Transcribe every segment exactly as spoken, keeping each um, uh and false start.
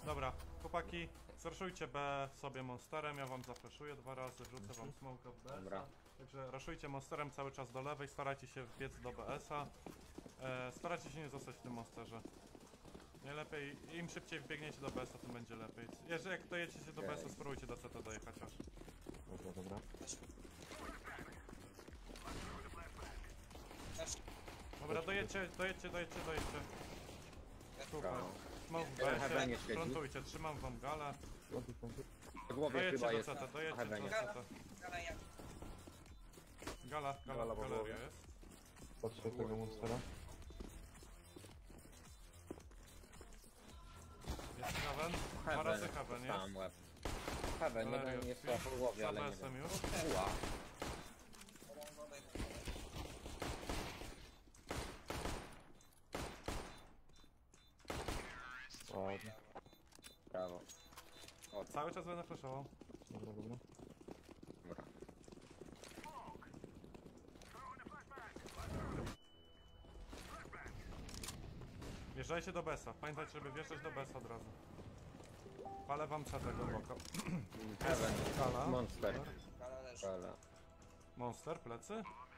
Dobra, chłopaki, zraszujcie B sobie monsterem, ja wam zafreszuję dwa razy, wrzucę wam smoke w B S a. Także raszujcie monsterem cały czas do lewej, starajcie się wbiec do B S a. E, starajcie się nie zostać w tym monsterze. Najlepiej, im szybciej wbiegniecie do B S a, tym będzie lepiej. Jeżeli jak dojedziecie do B S a, spróbujcie do C T dojechać aż. Dobra, dobra. Dobra, dojedźcie, dojedźcie, dojedźcie, dojedźcie. Super. Smoke w Jeden B S heaven nie a, świeci. frontujcie, trzymam wam galę. W głowie Dojedźcie chyba do jest C T, dojedźcie do heavenie. C T. Gala, gala, Gala galeria bobowie. jest. Patrzę tego monstera. Jest heaven, dwa razy heaven jest. Tam łeb. Heaven, Galeria jeden jest jest. chyba po głowie, ale nie Z A B S-em wiem. już. Uła. Ładnie. Brawo. O, Cały czas będę flashował. Dobra, dobra. dobra. Wjeżdżajcie do B S a. Pamiętajcie, żeby wjeżdżać do B S a od razu. Palę wam C T głęboko. Heaven. Gala. Monster. Gala. Monster, plecy?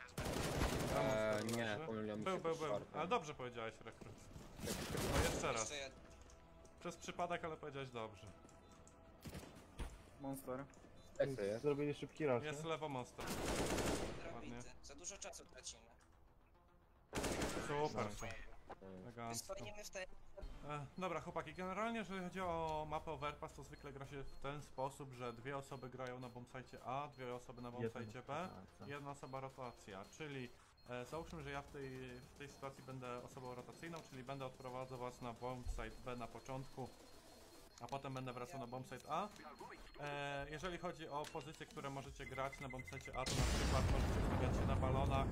Eee, Monster nie, leży. pomyliłem mi Był, się był, z był. czwartym. Ale dobrze powiedziałeś, rekrut. No jeszcze raz. Przez przypadek, ale powiedziałeś dobrze. Monster. Plecy jest. Zrobili szybki rush, Jest nie? lewo monster. Ładnie. Za dużo czasu tracimy. Super. Mm. Elegancko. Stoimy w tej... E, dobra chłopaki, generalnie jeżeli chodzi o mapę Overpass, to zwykle gra się w ten sposób, że dwie osoby grają na bombsite A, dwie osoby na bombsite B, jedna osoba rotacja, czyli e, załóżmy, że ja w tej, w tej sytuacji będę osobą rotacyjną, czyli będę odprowadzał was na bombsite B na początku, a potem będę wracał na bombsite A. E, jeżeli chodzi o pozycje, które możecie grać na bombsite A, to na przykład możecie ustawiać się na balonach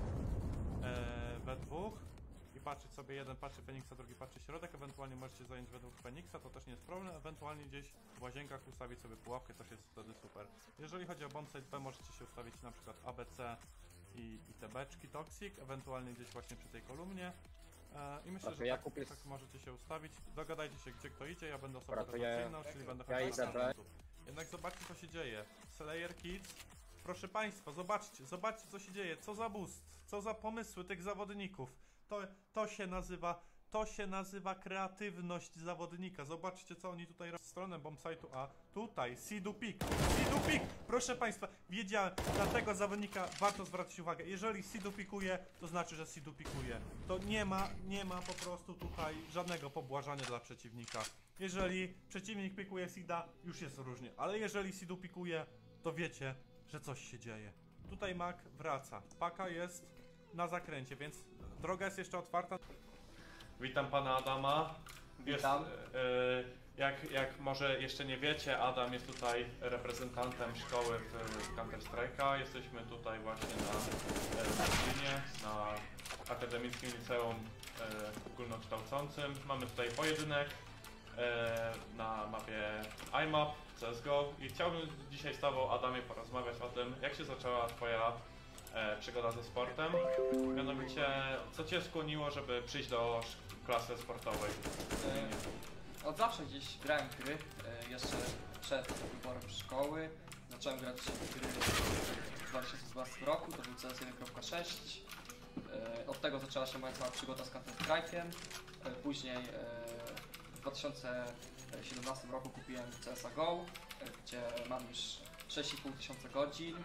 e, we dwóch i patrzeć sobie, jeden patrzy Feniksa, drugi patrzy środek, ewentualnie możecie zająć według Feniksa, to też nie jest problem, ewentualnie gdzieś w łazienkach ustawić sobie pułapkę, też jest wtedy super. Jeżeli chodzi o bombsite B, możecie się ustawić na przykład A B C i, i te beczki Toxic, ewentualnie gdzieś właśnie przy tej kolumnie. E, I myślę, Znaczy, że Jakub tak, jest- tak możecie się ustawić. Dogadajcie się, gdzie kto idzie, ja będę osobą Dobra, to ja- rotacyjną, czyli będę ja chodził idę na B. punktów. Jednak zobaczcie, co się dzieje. Slayer Kids, proszę państwa, zobaczcie, zobaczcie, co się dzieje, co za boost, co za pomysły tych zawodników. To, to się nazywa, to się nazywa kreatywność zawodnika. Zobaczcie, co oni tutaj robią. Stronę bombsite'u A, tutaj, Sidu Peak, Sidu Peak, proszę państwa, wiedziałem, na tego zawodnika warto zwracać uwagę. Jeżeli Sidu pikuje, to znaczy, że Sidu pikuje. To nie ma, nie ma po prostu tutaj żadnego pobłażania dla przeciwnika. Jeżeli przeciwnik pikuje Sida, już jest różnie, ale jeżeli Sidu pikuje, to wiecie, że coś się dzieje. Tutaj Mac wraca, paka jest na zakręcie, więc droga jest jeszcze otwarta. Witam pana Adama. Witam. Jest, e, jak, jak może jeszcze nie wiecie, Adam jest tutaj reprezentantem szkoły w Counter Strike'a. Jesteśmy tutaj właśnie na Berlinie, na Akademickim Liceum e, Ogólnokształcącym. Mamy tutaj pojedynek e, na mapie I M A P, C S G O i chciałbym dzisiaj z tobą, Adamie, porozmawiać o tym, jak się zaczęła twoja E, przygoda ze sportem. Mianowicie, co cię skłoniło, żeby przyjść do sz- klasy sportowej? E, od zawsze gdzieś grałem w gry, e, jeszcze przed wyborem szkoły. Zacząłem grać w gry w dwa tysiące dwunastym roku, to był C S jeden kropka sześć. E, od tego zaczęła się moja cała przygoda z Counter Strike'iem. E, później e, w dwa tysiące siedemnastym roku kupiłem C S G O, e, gdzie mam już sześć i pół tysiąca godzin.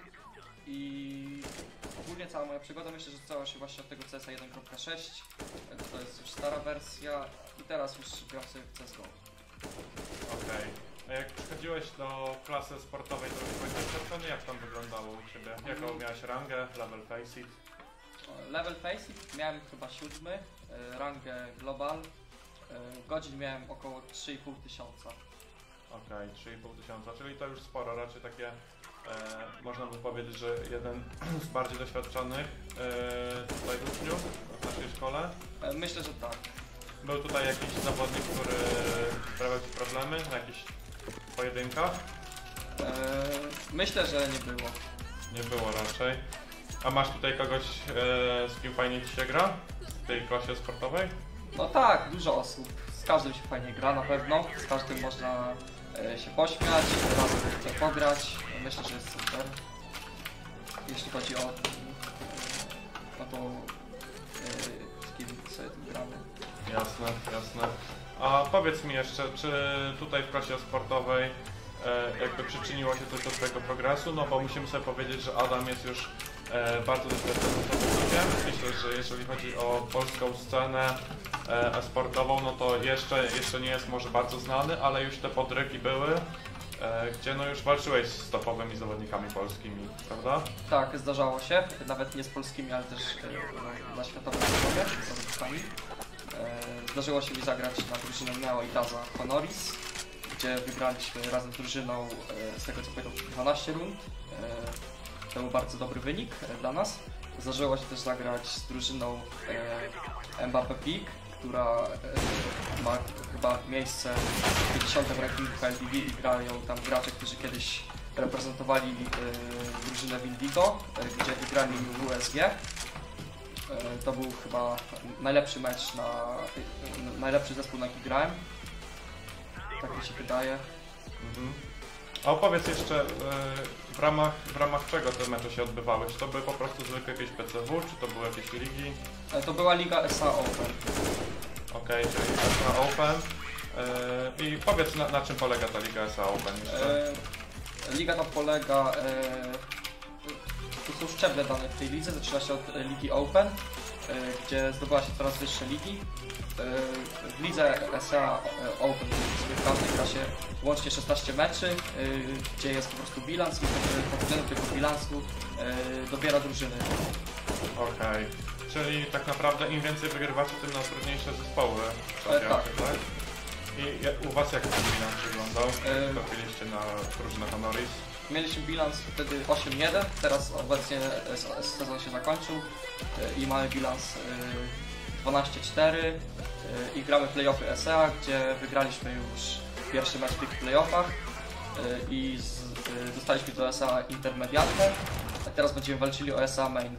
I ogólnie cała moja przygoda myślę, że zaczęła się właśnie od tego C S jeden kropka sześć. To jest już stara wersja i teraz już gram sobie w C S G O. Okej. A jak przychodziłeś do klasy sportowej, to byłeś doświadczony? Jak tam wyglądało u ciebie? Jaką miałeś rangę, level faceit? Level Faceit miałem chyba siódmy, e, rangę Global. E, Godzin miałem około trzy i pół tysiąca. Okej, trzy i pół tysiąca, czyli to już sporo, raczej takie, e, można by powiedzieć, że jeden z bardziej doświadczonych e, tutaj uczniów w naszej szkole. E, Myślę, że tak. Był tutaj jakiś zawodnik, który sprawiał ci problemy na jakichś pojedynkach? E, Myślę, że nie było. Nie było raczej. A masz tutaj kogoś, e, z kim fajnie ci się gra? W tej klasie sportowej? No tak, dużo osób, z z każdym się fajnie gra na pewno, z każdym można e, się pośmiać, razem pograć. Myślę, że jest super. Jeśli chodzi o, o to, e, z kim sobie tu gramy. Jasne, jasne. A powiedz mi jeszcze, czy tutaj w klasie sportowej e, jakby przyczyniło się coś do twojego progresu? No bo musimy sobie powiedzieć, że Adam jest już e, bardzo doświadczonym zawodnikiem. Myślę, że jeżeli chodzi o polską scenę e, sportową, no to jeszcze, jeszcze nie jest może bardzo znany, ale już te podrygi były, e, gdzie no już walczyłeś z topowymi zawodnikami polskimi, prawda? Tak, zdarzało się, nawet nie z polskimi, ale też e, na, na światowym poziomie z zawodnikami. E, zdarzyło się mi zagrać na drużynę Neo i Daza Honoris, gdzie wygraliśmy razem z drużyną, e, z tego co pamiętam, dwanaście rund. E, to był bardzo dobry wynik e, dla nas. Zdarzyło się też zagrać z drużyną e, Mbappé Peak, która e, ma chyba miejsce w pięćdziesiątym rankingu H L T V i grają tam gracze, którzy kiedyś reprezentowali e, drużynę Windigo, e, gdzie wygrali W S G. To był chyba najlepszy mecz, na, najlepszy zespół, na jaki grałem. Tak mi się wydaje. Mhm. A opowiedz jeszcze, w ramach, w ramach czego te mecze się odbywały? Czy to były po prostu zwykłe jakieś P C W, czy to były jakieś ligi? To była Liga S A Open. Okej, okay, czyli S A Open. I powiedz, na, na czym polega ta Liga S A Open jeszcze? Liga ta polega... To są szczeble dane w tej lidze, zaczyna się od Ligi Open, gdzie zdobyła się coraz wyższe ligi. W lidze S A Open w każdej gra się łącznie szesnaście meczy, gdzie jest po prostu bilans i pod względem tego bilansu dobiera drużyny. Okej, okay. Czyli tak naprawdę im więcej wygrywacie, tym na trudniejsze zespoły trafiacie, tak. tak? I u was jak ten bilans wyglądał? Trafiliście na drużynę Honoris? Mieliśmy bilans wtedy osiem jeden, teraz obecnie sezon się zakończył i mamy bilans dwanaście cztery i gramy playoffy S A, gdzie wygraliśmy już pierwszy mecz w tych playoffach i dostaliśmy do S A intermediatę, a teraz będziemy walczyli o S A main.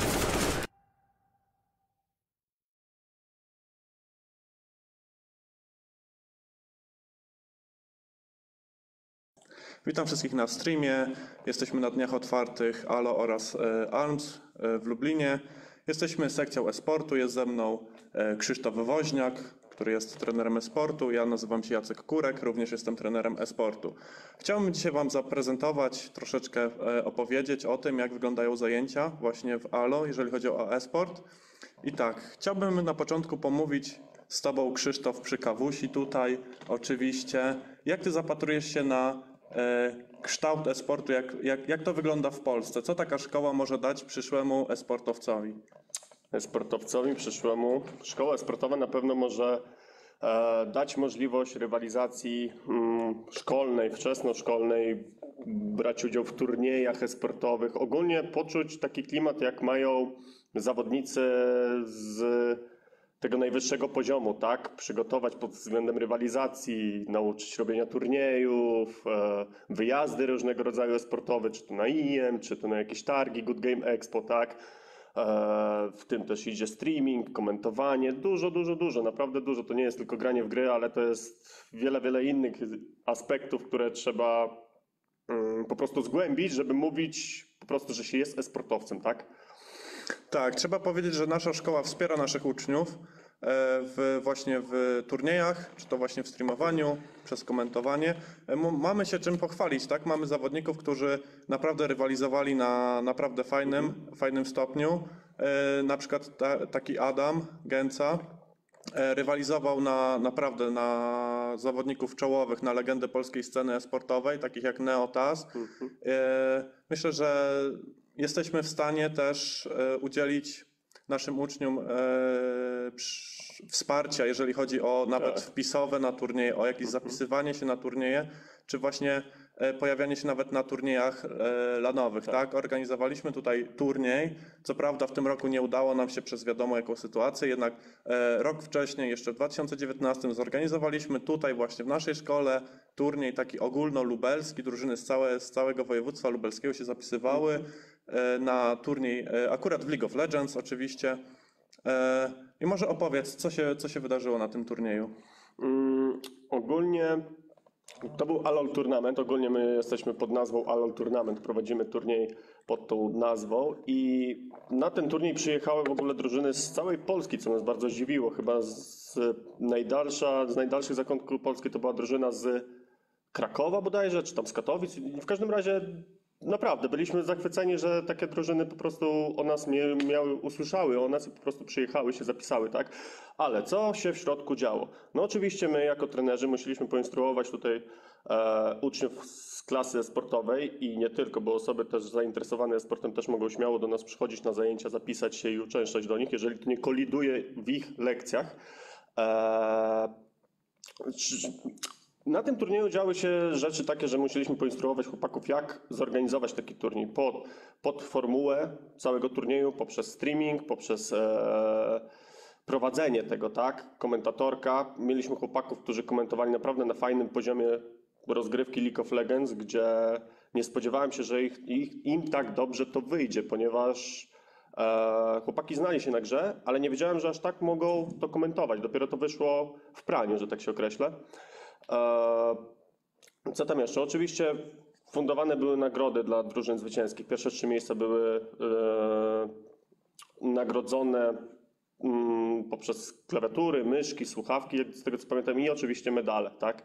Witam wszystkich na streamie. Jesteśmy na Dniach Otwartych A L O oraz ARMS w Lublinie. Jesteśmy sekcją e-sportu. Jest ze mną Krzysztof Woźniak, który jest trenerem e-sportu. Ja nazywam się Jacek Kurek, również jestem trenerem e-sportu. Chciałbym dzisiaj Wam zaprezentować, troszeczkę opowiedzieć o tym, jak wyglądają zajęcia właśnie w A L O, jeżeli chodzi o e-sport. I tak, chciałbym na początku pomówić z Tobą, Krzysztof, przy kawusi tutaj oczywiście. Jak Ty zapatrujesz się na kształt e-sportu, jak, jak, jak to wygląda w Polsce? Co taka szkoła może dać przyszłemu e-sportowcowi? E-sportowcowi przyszłemu szkoła sportowa na pewno może e, dać możliwość rywalizacji mm, szkolnej, wczesnoszkolnej, brać udział w turniejach e-sportowych, ogólnie poczuć taki klimat, jak mają zawodnicy z tego najwyższego poziomu, tak? Przygotować pod względem rywalizacji, nauczyć robienia turniejów, e, wyjazdy różnego rodzaju sportowe, czy to na I M, czy to na jakieś targi, Good Game Expo, tak? E, w tym też idzie streaming, komentowanie, dużo, dużo, dużo, naprawdę dużo. To nie jest tylko granie w gry, ale to jest wiele, wiele innych aspektów, które trzeba mm, po prostu zgłębić, żeby mówić po prostu, że się jest e-sportowcem, tak? Tak, trzeba powiedzieć, że nasza szkoła wspiera naszych uczniów w, właśnie w turniejach, czy to właśnie w streamowaniu, przez komentowanie. Mamy się czym pochwalić, tak? Mamy zawodników, którzy naprawdę rywalizowali na naprawdę fajnym, fajnym stopniu. Na przykład ta, taki Adam Gęca rywalizował na, naprawdę na zawodników czołowych, na legendę polskiej sceny e-sportowej, takich jak Neotas. Myślę, że jesteśmy w stanie też udzielić naszym uczniom wsparcia, jeżeli chodzi o nawet wpisowe na turnieje, o jakieś zapisywanie się na turnieje, czy właśnie pojawianie się nawet na turniejach lanowych, tak. tak? Organizowaliśmy tutaj turniej, co prawda w tym roku nie udało nam się przez wiadomo jaką sytuację, jednak rok wcześniej, jeszcze w dwa tysiące dziewiętnastym zorganizowaliśmy tutaj właśnie w naszej szkole turniej taki ogólnolubelski, drużyny z, całe, z całego województwa lubelskiego się zapisywały na turniej, akurat w League of Legends oczywiście. I może opowiedz, co się, co się wydarzyło na tym turnieju. Mm, ogólnie to był Alol Tournament. Ogólnie my jesteśmy pod nazwą Alol Tournament. Prowadzimy turniej pod tą nazwą i na ten turniej przyjechały w ogóle drużyny z całej Polski, co nas bardzo zdziwiło. Chyba z, najdalsza, z najdalszych zakątków Polski to była drużyna z Krakowa bodajże, czy tam z Katowic. W każdym razie naprawdę byliśmy zachwyceni, że takie drużyny po prostu o nas mie, miały, usłyszały o nas i po prostu przyjechały, się zapisały, tak? Ale co się w środku działo? No oczywiście my jako trenerzy musieliśmy poinstruować tutaj e, uczniów z klasy sportowej i nie tylko, bo osoby też zainteresowane sportem też mogą śmiało do nas przychodzić na zajęcia, zapisać się i uczęszczać do nich, jeżeli to nie koliduje w ich lekcjach. E, Na tym turnieju działy się rzeczy takie, że musieliśmy poinstruować chłopaków, jak zorganizować taki turniej pod, pod formułę całego turnieju, poprzez streaming, poprzez e, prowadzenie tego, tak, komentatorka. Mieliśmy chłopaków, którzy komentowali naprawdę na fajnym poziomie rozgrywki League of Legends, gdzie nie spodziewałem się, że ich, ich, im tak dobrze to wyjdzie, ponieważ e, chłopaki znali się na grze, ale nie wiedziałem, że aż tak mogą to komentować. Dopiero to wyszło w praniu, że tak się określę. Co tam jeszcze? Oczywiście fundowane były nagrody dla drużyn zwycięskich. Pierwsze trzy miejsca były e, nagrodzone m, poprzez klawiatury, myszki, słuchawki, z tego co pamiętam, i oczywiście medale, tak?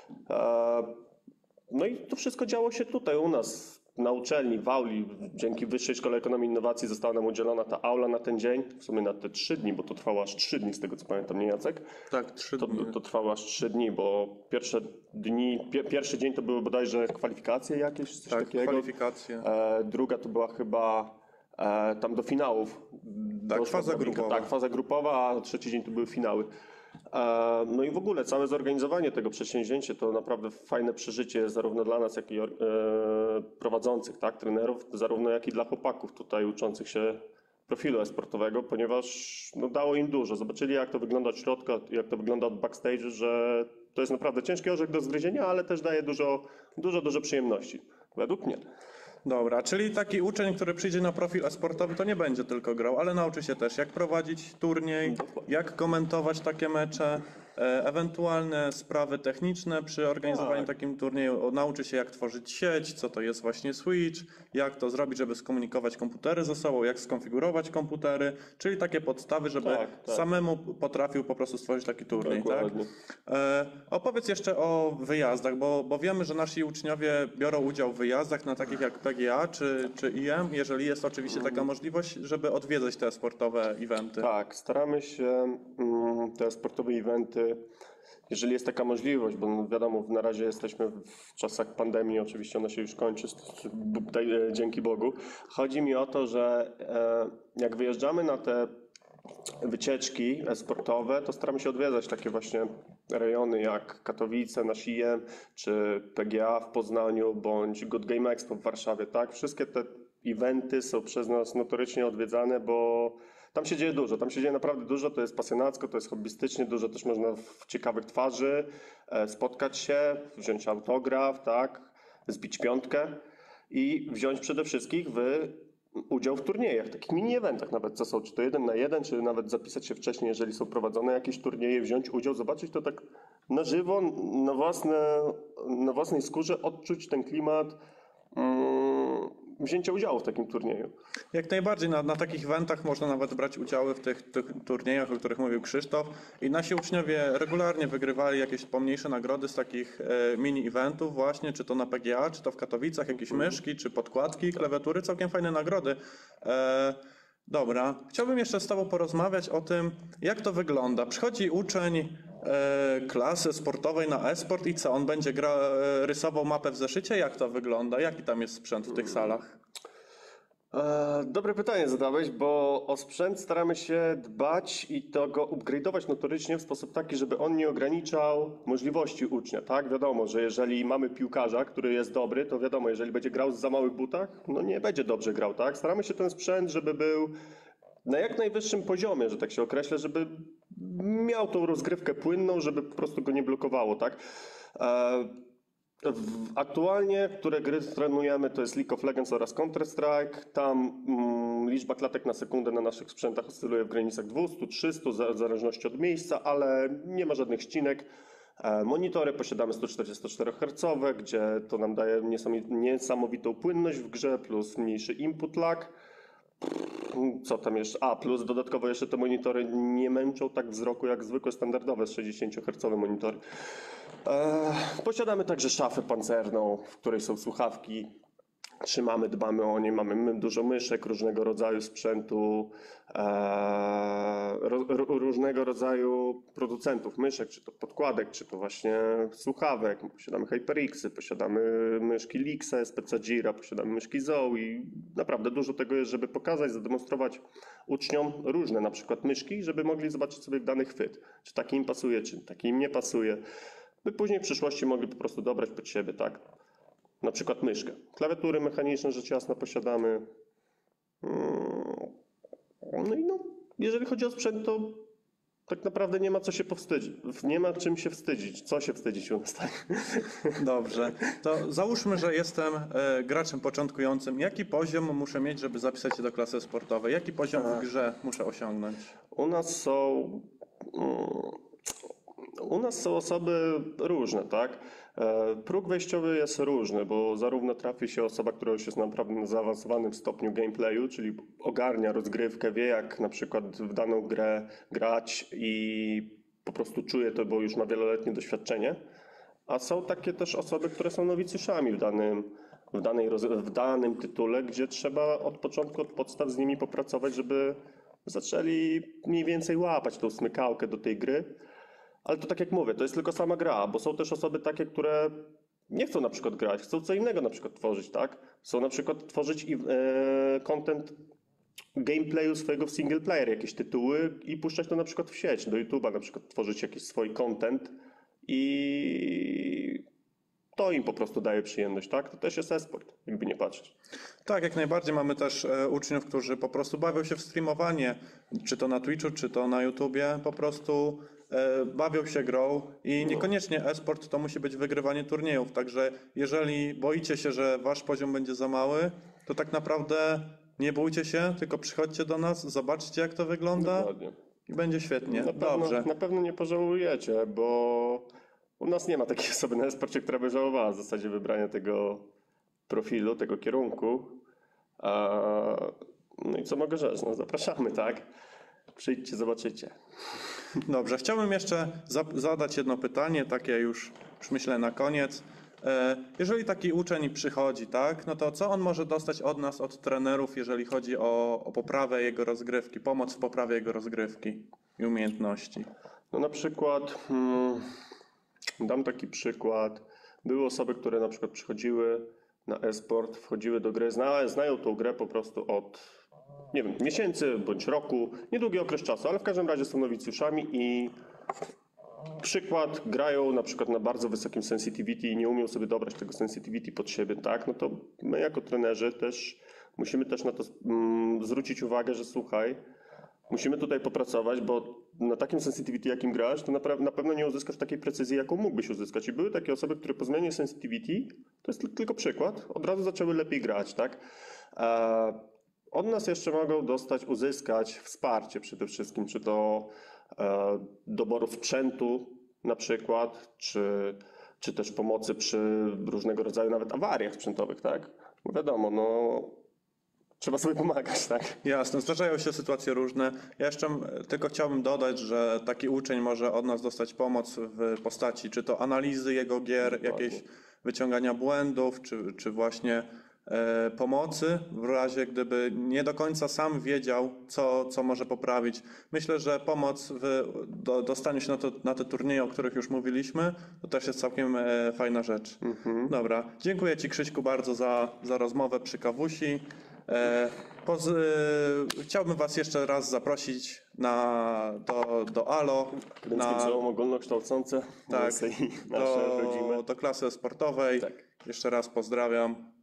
E, no i to wszystko działo się tutaj u nas na uczelni, w auli. Dzięki Wyższej Szkole Ekonomii i Innowacji została nam udzielona ta aula na ten dzień, w sumie na te trzy dni, bo to trwało aż trzy dni, z tego co pamiętam, nie Jacek? Tak, trzy To, dni. to trwało aż trzy dni, bo pierwsze dni, pie, pierwszy dzień to były bodajże kwalifikacje jakieś, coś Tak, takiego. kwalifikacje. E, druga to była chyba e, tam do finałów. Tak, Doszła faza drabinka. grupowa. Tak, faza grupowa, a trzeci dzień to były finały. E, no i w ogóle całe zorganizowanie tego przedsięwzięcia to naprawdę fajne przeżycie zarówno dla nas, jak i e, prowadzących, tak, trenerów, zarówno jak i dla chłopaków tutaj uczących się profilu e-sportowego, ponieważ no, dało im dużo. Zobaczyli, jak to wygląda od środka, jak to wygląda od backstage'u, że to jest naprawdę ciężki orzech do zgryzienia, ale też daje dużo, dużo, dużo przyjemności. Według mnie. Dobra, czyli taki uczeń, który przyjdzie na profil e-sportowy, to nie będzie tylko grał, ale nauczy się też, jak prowadzić turniej, jak komentować takie mecze, e, ewentualne sprawy techniczne przy organizowaniu Tak. takim turnieju. O, nauczy się, jak tworzyć sieć, co to jest właśnie Switch, jak to zrobić, żeby skomunikować komputery ze sobą, jak skonfigurować komputery, czyli takie podstawy, żeby Tak, tak. samemu potrafił po prostu stworzyć taki turniej, tak? Dokładnie. E, opowiedz jeszcze o wyjazdach, bo, bo wiemy, że nasi uczniowie biorą udział w wyjazdach na takich jak P G A czy, czy I M, jeżeli jest oczywiście taka możliwość, żeby odwiedzać te sportowe eventy. Tak, staramy się mm, te sportowe eventy, jeżeli jest taka możliwość, bo no wiadomo, na razie jesteśmy w czasach pandemii, oczywiście ona się już kończy, tutaj, e, dzięki Bogu. Chodzi mi o to, że e, jak wyjeżdżamy na te wycieczki e-sportowe, to staramy się odwiedzać takie właśnie rejony jak Katowice, nasz I M, czy P G A w Poznaniu, bądź Good Game Expo w Warszawie, tak? Wszystkie te eventy są przez nas notorycznie odwiedzane, bo tam się dzieje dużo, tam się dzieje naprawdę dużo, to jest pasjonacko, to jest hobbystycznie, dużo też można w ciekawych twarzy e, spotkać się, wziąć autograf, tak? Zbić piątkę i wziąć przede wszystkim w udział w turniejach, takich mini-eventach nawet, co są, czy to jeden na jeden, czy nawet zapisać się wcześniej, jeżeli są prowadzone jakieś turnieje, wziąć udział, zobaczyć to tak na żywo, na, własne, na własnej skórze, odczuć ten klimat mm, wzięcia udziału w takim turnieju. Jak najbardziej, na, na takich eventach można nawet brać udziały w tych, tych turniejach, o których mówił Krzysztof, i nasi uczniowie regularnie wygrywali jakieś pomniejsze nagrody z takich e, mini-eventów właśnie, czy to na P G A, czy to w Katowicach, jakieś myszki, czy podkładki, klawiatury, całkiem fajne nagrody. E, Dobra, chciałbym jeszcze z Tobą porozmawiać o tym, jak to wygląda. Przychodzi uczeń e, klasy sportowej na e-sport i co? On będzie gra, e, rysował mapę w zeszycie? Jak to wygląda? Jaki tam jest sprzęt w tych salach? E, dobre pytanie zadałeś, bo o sprzęt staramy się dbać i to go upgrade'ować notorycznie w sposób taki, żeby on nie ograniczał możliwości ucznia, tak? Wiadomo, że jeżeli mamy piłkarza, który jest dobry, to wiadomo, jeżeli będzie grał w za małych butach, no nie będzie dobrze grał, tak? Staramy się ten sprzęt, żeby był na jak najwyższym poziomie, że tak się określę, żeby miał tą rozgrywkę płynną, żeby po prostu go nie blokowało, tak? E, W- Aktualnie, które gry trenujemy, to jest League of Legends oraz Counter-Strike. Tam mm, liczba klatek na sekundę na naszych sprzętach oscyluje w granicach dwieście trzysta, za- w zależności od miejsca, ale nie ma żadnych ścinek. E, Monitory posiadamy sto czterdziestoczterohercowe, gdzie to nam daje niesami- niesamowitą płynność w grze, plus mniejszy input lag. Co tam jeszcze? A, plus dodatkowo jeszcze te monitory nie męczą tak wzroku jak zwykłe standardowe sześćdziesięciohercowe monitory. E, posiadamy także szafę pancerną, w której są słuchawki. Trzymamy, dbamy o nie, mamy my- dużo myszek, różnego rodzaju sprzętu, e, ro, ro, różnego rodzaju producentów myszek, czy to podkładek, czy to właśnie słuchawek. Posiadamy HyperXy, posiadamy myszki Lixe, Speca Gira, posiadamy myszki Zoe i naprawdę dużo tego jest, żeby pokazać, zademonstrować uczniom różne na przykład myszki, żeby mogli zobaczyć sobie dany chwyt, czy taki im pasuje, czy taki im nie pasuje, by później w przyszłości mogli po prostu dobrać pod siebie, tak? Na przykład myszkę. Klawiatury mechaniczne rzecz jasna posiadamy. Mm, No i no, jeżeli chodzi o sprzęt, to tak naprawdę nie ma co się powstydzić. Nie ma czym się wstydzić. Co się wstydzić u nas, tak? Dobrze, to załóżmy, że jestem e, graczem początkującym. Jaki poziom muszę mieć, żeby zapisać się do klasy sportowej? Jaki poziom w grze muszę osiągnąć? U nas są. mm, U nas są osoby różne, tak? E, Próg wejściowy jest różny, bo zarówno trafi się osoba, która już jest naprawdę na zaawansowanym stopniu gameplayu, czyli ogarnia rozgrywkę, wie jak na przykład w daną grę grać i po prostu czuje to, bo już ma wieloletnie doświadczenie. A są takie też osoby, które są nowicjuszami w danym, w danej, roz- w danym tytule, gdzie trzeba od początku, od podstaw z nimi popracować, żeby zaczęli mniej więcej łapać tą smykałkę do tej gry. Ale to tak jak mówię, to jest tylko sama gra, bo są też osoby takie, które nie chcą na przykład grać, chcą co innego na przykład tworzyć, tak? Chcą na przykład tworzyć i, e, content gameplayu swojego w single player, jakieś tytuły i puszczać to na przykład w sieć, do YouTube'a na przykład tworzyć jakiś swój content i to im po prostu daje przyjemność, tak? To też jest e-sport, jakby nie patrzeć. Tak, jak najbardziej. Mamy też e, uczniów, którzy po prostu bawią się w streamowanie, czy to na Twitchu, czy to na YouTubie, po prostu e, bawią się grą i niekoniecznie e-sport to musi być wygrywanie turniejów, także jeżeli boicie się, że wasz poziom będzie za mały, to tak naprawdę nie bójcie się, tylko przychodźcie do nas, zobaczcie jak to wygląda Dokładnie. i będzie świetnie. Na pewno, Dobrze. na pewno nie pożałujecie, bo u nas nie ma takiej osoby na e-sporcie, która by żałowała w zasadzie wybrania tego profilu, tego kierunku. A, no i co mogę rzec? No zapraszamy, tak? Przyjdźcie, zobaczycie. Dobrze, chciałbym jeszcze za zadać jedno pytanie, takie już, już myślę na koniec. E, Jeżeli taki uczeń przychodzi, tak, no to co on może dostać od nas, od trenerów, jeżeli chodzi o, o poprawę jego rozgrywki, pomoc w poprawie jego rozgrywki i umiejętności? No na przykład, hmm, dam taki przykład. Były osoby, które na przykład przychodziły na e-sport, wchodziły do gry, zna, znają tą grę po prostu od, nie wiem, miesięcy bądź roku, niedługi okres czasu, ale w każdym razie są nowicjuszami i przykład, grają na przykład na bardzo wysokim sensitivity i nie umieją sobie dobrać tego sensitivity pod siebie, tak, no to my jako trenerzy też musimy też na to mm, zwrócić uwagę, że słuchaj, musimy tutaj popracować, bo na takim sensitivity, jakim grasz, to napra- na pewno nie uzyskasz takiej precyzji, jaką mógłbyś uzyskać. I były takie osoby, które po zmianie sensitivity, to jest tylko przykład, od razu zaczęły lepiej grać, tak? E, od nas jeszcze mogą dostać, uzyskać wsparcie przede wszystkim, czy to e, doboru sprzętu na przykład, czy, czy też pomocy przy różnego rodzaju nawet awariach sprzętowych, tak? Bo wiadomo, no trzeba sobie pomagać, tak? Jasne, zdarzają się sytuacje różne. Ja jeszcze m- tylko chciałbym dodać, że taki uczeń może od nas dostać pomoc w postaci czy to analizy jego gier, Dokładnie. jakieś wyciągania błędów, czy, czy właśnie e, pomocy w razie gdyby nie do końca sam wiedział, co, co może poprawić. Myślę, że pomoc w do, dostaniu się na, to, na te turnieje, o których już mówiliśmy, to też jest całkiem e, fajna rzecz. Dobra, dziękuję Ci Krzyśku bardzo za, za rozmowę przy kawusi. E, poz, e, chciałbym Was jeszcze raz zaprosić na, do, do A L O, Gdańskie na, Przełom ogólnokształcące, tak, nasze rodzime. do, do klasy sportowej. Tak. Jeszcze raz pozdrawiam.